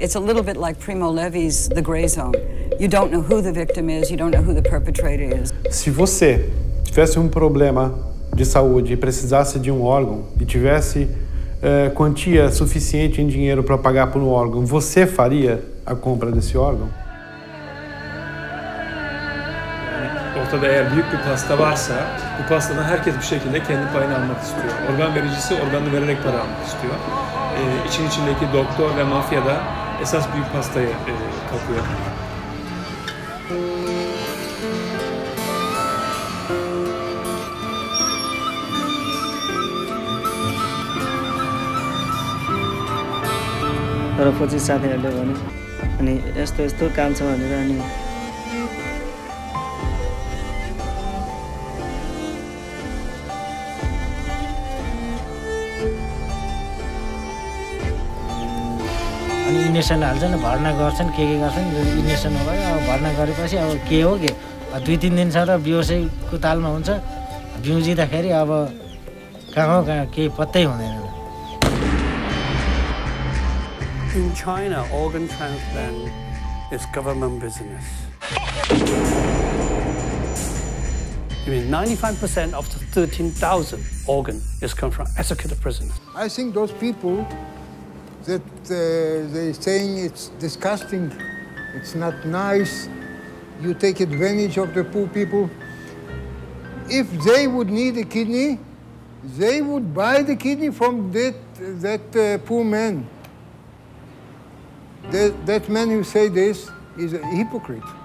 It's a little bit like Primo Levi's The Gray Zone. You don't know who the victim is, you don't know who the perpetrator is. Se você tivesse um problema de saúde e precisasse de um órgão e tivesse quantia suficiente em dinheiro para pagar por um órgão, você faria a compra desse órgão? Ortada eğer büyük bir pasta varsa, bu pastadan herkes bir şekilde kendi payını almak istiyor. Organ vericisi organını vererek para almak istiyor. İçin içindeki doktor ve mafya da esas büyük pastayı kapıyor. तर पछि साथीहरूले भने अनि यस्तो यस्तो काम छ भनेर अनि इन्जेक्सन हाल्छन् भर्ना गर्छन् के गर्छन् इन्जेक्सन भयो अब भर्ना गरेपछि अब के हो के 2-3 दिनसम्म बेहोसैको तालमा हुन्छ बिउजिँदाखेरि अब कहाँ हो कहाँ केही पत्तै हुँदैन In China, organ transplant is government business. I mean, 95% of the 13,000 organ is come from executive prisoners. I think those people that they're saying it's disgusting, it's not nice, you take advantage of the poor people. If they would need a kidney, they would buy the kidney from that poor man. That man who say this is a hypocrite.